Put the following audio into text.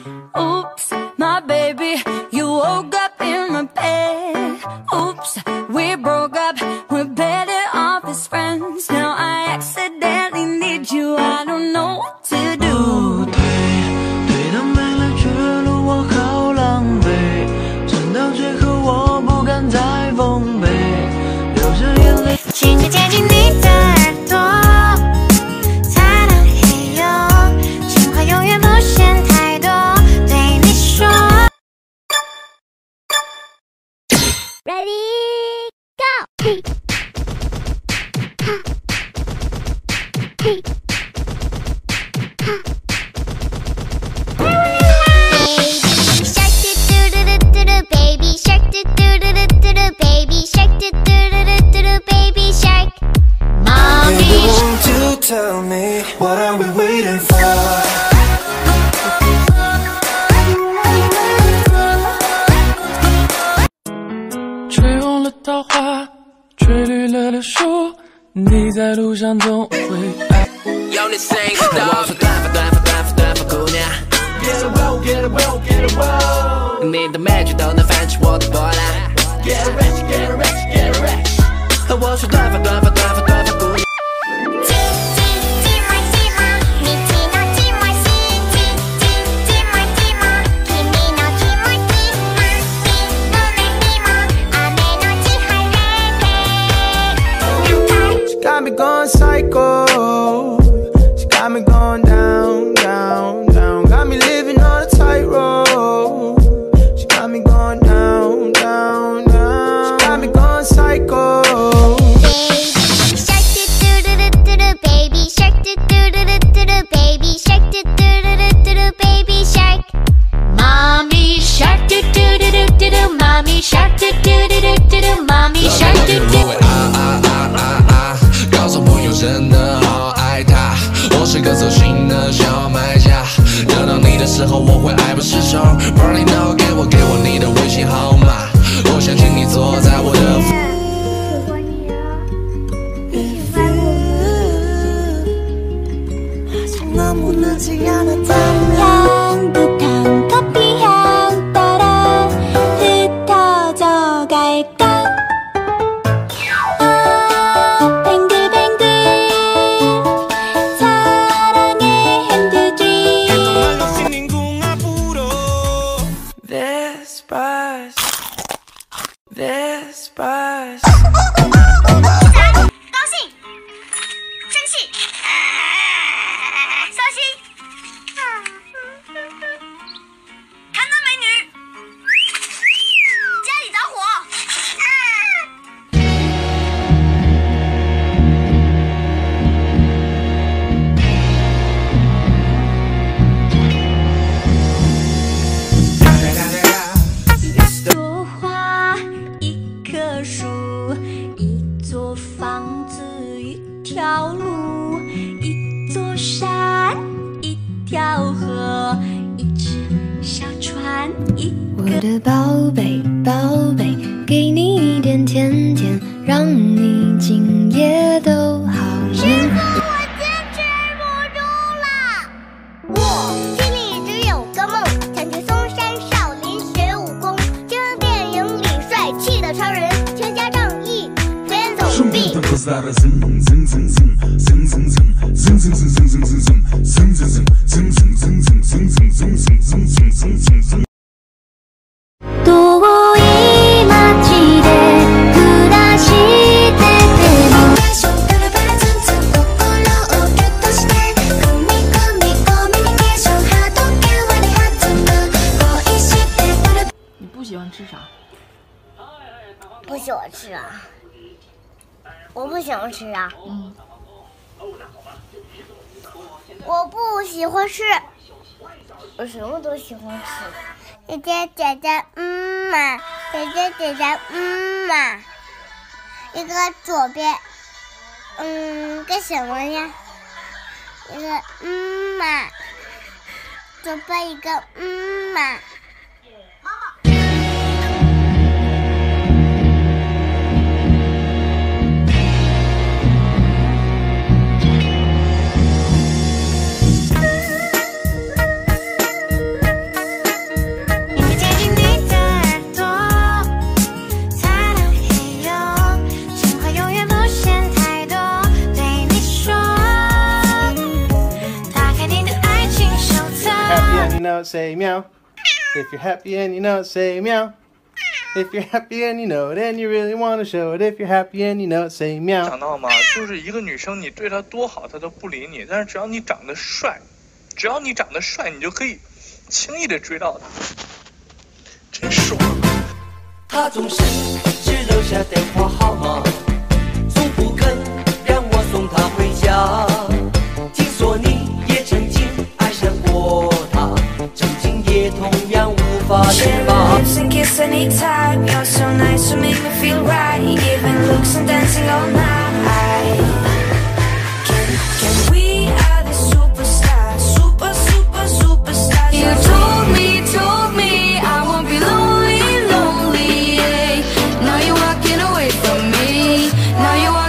Oops, my baby, you woke up in my bed. Oops, we broke up, we're better off as friends. Now I accidentally need you, I don't know what to do. 对的没了，却落我好狼狈，撑到最后我不敢再奉陪，流着眼泪。 试着接近你的耳朵，擦亮黑夜，情话永远不嫌太多，对你说。Ready, go! Baby shark, do do do do do do, baby shark, do do do do do do, baby shark. Mommy, won't you tell me what are we waiting for? 吹红了桃花，吹绿了柳树，你在路上总会爱。 有你声音的我说短发短发短发短发姑娘 Get a roll, get a roll, get a roll 你的美剧都能翻起我的波澜 Get a rich, get a rich, get a rich 和我说短发短发短发短发姑娘 Got me going psycho. She got me going down, down, down. Got me living on a tightrope. She got me going down, down, down. She got me going psycho. Baby shark, do do do do do do, baby shark, do do do do do do, baby shark. Mommy shark, do do do do do do, mommy shark, do do do do do do, mommy shark, do do. 告诉我有真的好爱他，我是个走心的小买家，得到你的时候我会爱不释手。Burning now， 给我你的微信号码，我想请你坐在我的。 Despacito. 高兴、生气、伤心，看到美女，家里着火。 一朵花，一棵树，一座房子，一条路，一座山，一条河，一只小船，一个。我的宝贝，宝贝，给你一点甜甜，让你今夜都好眠。 我坚持不住了，我心里只有个梦，想去嵩山少林学武功，就像电影里帅气的超人，倾家荡逸，飞檐走壁。 遠い街で暮らしてても你不喜欢吃啥？ 不喜欢吃啊！我不喜欢吃啊！我不喜欢吃，我什么都喜欢吃。姐姐姐姐，嘛，姐姐姐姐，嘛。一个左边，干什么呀？一个嘛，左边一个嘛。 you know it, say meow. If you're happy and you know it, say meow. If you're happy and you know it, and you really want to show it. If you're happy and you know it, say meow. 想到吗？就是一个女生，你对她多好，她都不理你。但是只要你长得帅，你就可以轻易的追到她，真爽。 他总是只留下电话号码，从不肯让我送他回家。听说你也曾经爱上过他，曾经也同样无法自拔。 Kiss anytime, you're so nice to make me feel right. Giving looks and dancing all night. Can we are the superstars, superstars? You told me I won't be lonely, yeah. Now you're walking away from me. Now you're